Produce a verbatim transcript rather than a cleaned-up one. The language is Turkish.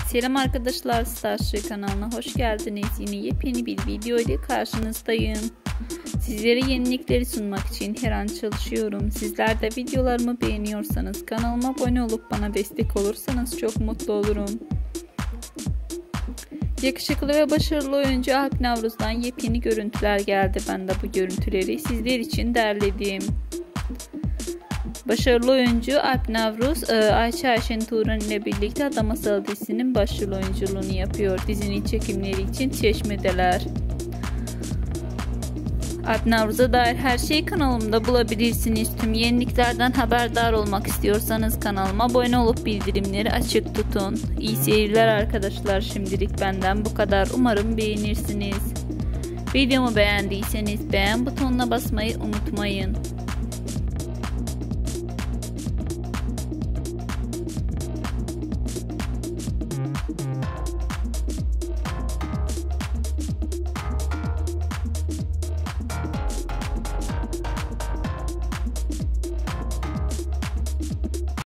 Selam arkadaşlar, Starship kanalına hoş geldiniz. Yine yepyeni bir video ile karşınızdayım. Sizlere yenilikleri sunmak için her an çalışıyorum. Sizler de videolarımı beğeniyorsanız kanalıma abone olup bana destek olursanız çok mutlu olurum. Yakışıklı ve başarılı oyuncu Alp Navruz'dan yepyeni görüntüler geldi. Ben de bu görüntüleri sizler için derledim. Başarılı oyuncu Alp Navruz, Ayça Ayşen Turan ile birlikte Ada Masalı dizisinin başrol oyunculuğunu yapıyor. Dizinin çekimleri için Çeşme'deler. Alp Navruz'a dair her şeyi kanalımda bulabilirsiniz. Tüm yeniliklerden haberdar olmak istiyorsanız kanalıma abone olup bildirimleri açık tutun. İyi seyirler arkadaşlar. Şimdilik benden bu kadar. Umarım beğenirsiniz. Videomu beğendiyseniz beğen butonuna basmayı unutmayın.